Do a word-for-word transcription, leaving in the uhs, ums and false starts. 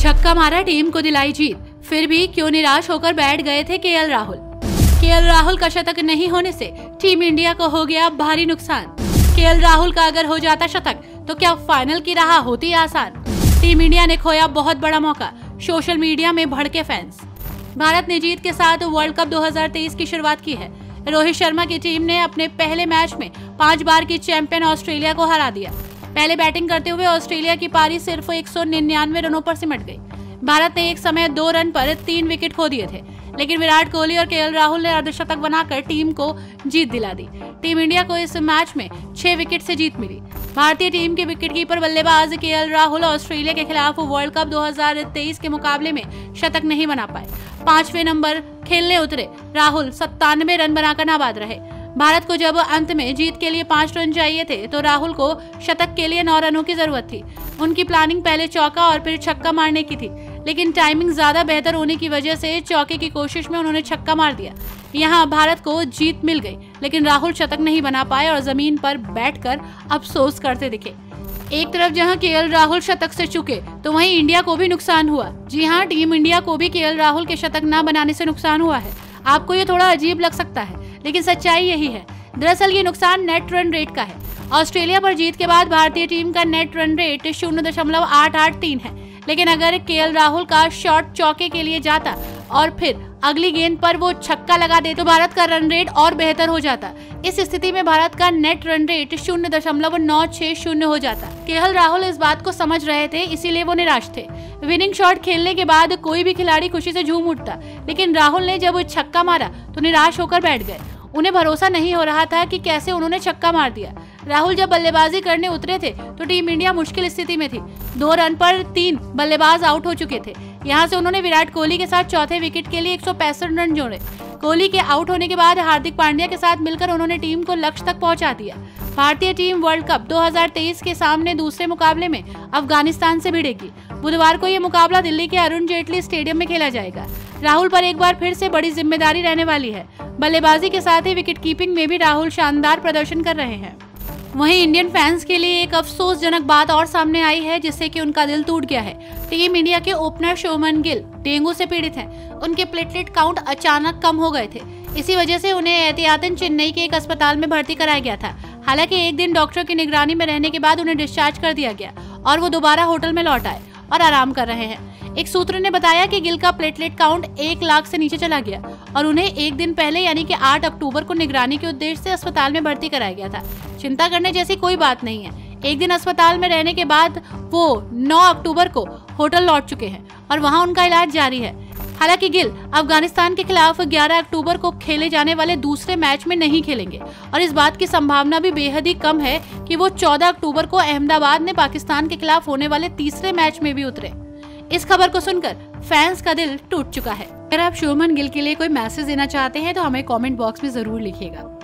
छक्का मारा, टीम को दिलाई जीत, फिर भी क्यों निराश होकर बैठ गए थे केएल राहुल। केएल राहुल का शतक नहीं होने से टीम इंडिया को हो गया भारी नुकसान। केएल राहुल का अगर हो जाता शतक तो क्या फाइनल की राह होती आसान। टीम इंडिया ने खोया बहुत बड़ा मौका, सोशल मीडिया में भड़के फैंस। भारत ने जीत के साथ वर्ल्ड कप दो हज़ार तेईस की शुरुआत की है। रोहित शर्मा की टीम ने अपने पहले मैच में पांच बार की चैंपियन ऑस्ट्रेलिया को हरा दिया। पहले बैटिंग करते हुए ऑस्ट्रेलिया की पारी सिर्फ एक सौ निन्यानवे रनों पर सिमट गई। भारत ने एक समय दो रन पर तीन विकेट खो दिए थे, लेकिन विराट कोहली और केएल राहुल ने अर्धशतक बनाकर टीम को जीत दिला दी। टीम इंडिया को इस मैच में छह विकेट से जीत मिली। भारतीय टीम के विकेटकीपर बल्लेबाज केएल राहुल ऑस्ट्रेलिया के खिलाफ वर्ल्ड कप दो हज़ार तेईस के मुकाबले में शतक नहीं बना पाए। पांचवें नंबर खेलने उतरे राहुल सत्तानवे रन बनाकर नाबाद रहे। भारत को जब अंत में जीत के लिए पांच रन चाहिए थे तो राहुल को शतक के लिए नौ रनों की जरूरत थी। उनकी प्लानिंग पहले चौका और फिर छक्का मारने की थी, लेकिन टाइमिंग ज्यादा बेहतर होने की वजह से चौके की कोशिश में उन्होंने छक्का मार दिया। यहाँ भारत को जीत मिल गई, लेकिन राहुल शतक नहीं बना पाए और जमीन पर बैठकर अफसोस करते दिखे। एक तरफ जहां केएल राहुल शतक से चुके तो वहीं इंडिया को भी नुकसान हुआ। जी हां, टीम इंडिया को भी केएल राहुल के शतक न बनाने से नुकसान हुआ है। आपको ये थोड़ा अजीब लग सकता है, लेकिन सच्चाई यही है। दरअसल ये नुकसान नेट रन रेट का है। ऑस्ट्रेलिया पर जीत के बाद भारतीय टीम का नेट रन रेट शून्य दशमलव आठ आठ तीन है, लेकिन अगर केएल राहुल का शॉट चौके के लिए जाता और फिर अगली गेंद पर वो छक्का लगा दे तो भारत का रन रेट और बेहतर हो जाता। इस स्थिति में भारत का नेट रन रेट शून्य दशमलव नौ छह शून्य हो जाता। केएल राहुल इस बात को समझ रहे थे, इसीलिए वो निराश थे। विनिंग शॉट खेलने के बाद कोई भी खिलाड़ी खुशी से झूम उठता, लेकिन राहुल ने जब छक्का मारा तो निराश होकर बैठ गए। उन्हें भरोसा नहीं हो रहा था कि कैसे उन्होंने छक्का मार दिया। राहुल जब बल्लेबाजी करने उतरे थे तो टीम इंडिया मुश्किल स्थिति में थी। दो रन पर तीन बल्लेबाज आउट हो चुके थे। यहाँ से उन्होंने विराट कोहली के साथ चौथे विकेट के लिए एक सौ पैंसठ रन जोड़े। कोहली के आउट होने के बाद हार्दिक पांड्या के साथ मिलकर उन्होंने टीम को लक्ष्य तक पहुंचा दिया। भारतीय टीम वर्ल्ड कप दो हज़ार तेईस के सामने दूसरे मुकाबले में अफगानिस्तान से भिड़ेगी। बुधवार को ये मुकाबला दिल्ली के अरुण जेटली स्टेडियम में खेला जाएगा। राहुल पर एक बार फिर से बड़ी जिम्मेदारी रहने वाली है। बल्लेबाजी के साथ ही विकेट कीपिंग में भी राहुल शानदार प्रदर्शन कर रहे हैं। वहीं इंडियन फैंस के लिए एक अफसोसजनक बात और सामने आई है, जिससे कि उनका दिल टूट गया है। टीम इंडिया के ओपनर शुभमन गिल डेंगू से पीड़ित हैं। उनके प्लेटलेट काउंट अचानक कम हो गए थे। इसी वजह से उन्हें एहतियातन चेन्नई के एक अस्पताल में भर्ती कराया गया था। हालांकि एक दिन डॉक्टर की निगरानी में रहने के बाद उन्हें डिस्चार्ज कर दिया गया और वो दोबारा होटल में लौट आए और आराम कर रहे हैं। एक सूत्र ने बताया कि गिल का प्लेटलेट काउंट एक लाख से नीचे चला गया और उन्हें एक दिन पहले यानी कि आठ अक्टूबर को निगरानी के उद्देश्य से अस्पताल में भर्ती कराया गया था। चिंता करने जैसी कोई बात नहीं है। एक दिन अस्पताल में रहने के बाद वो नौ अक्टूबर को होटल लौट चुके हैं और वहां उनका इलाज जारी है। हालांकि गिल अफगानिस्तान के खिलाफ ग्यारह अक्टूबर को खेले जाने वाले दूसरे मैच में नहीं खेलेंगे और इस बात की संभावना भी बेहद ही कम है कि वो चौदह अक्टूबर को अहमदाबाद में पाकिस्तान के खिलाफ होने वाले तीसरे मैच में भी उतरे। इस खबर को सुनकर फैंस का दिल टूट चुका है। अगर आप शुभमन गिल के लिए कोई मैसेज देना चाहते हैं तो हमें कमेंट बॉक्स में जरूर लिखिएगा।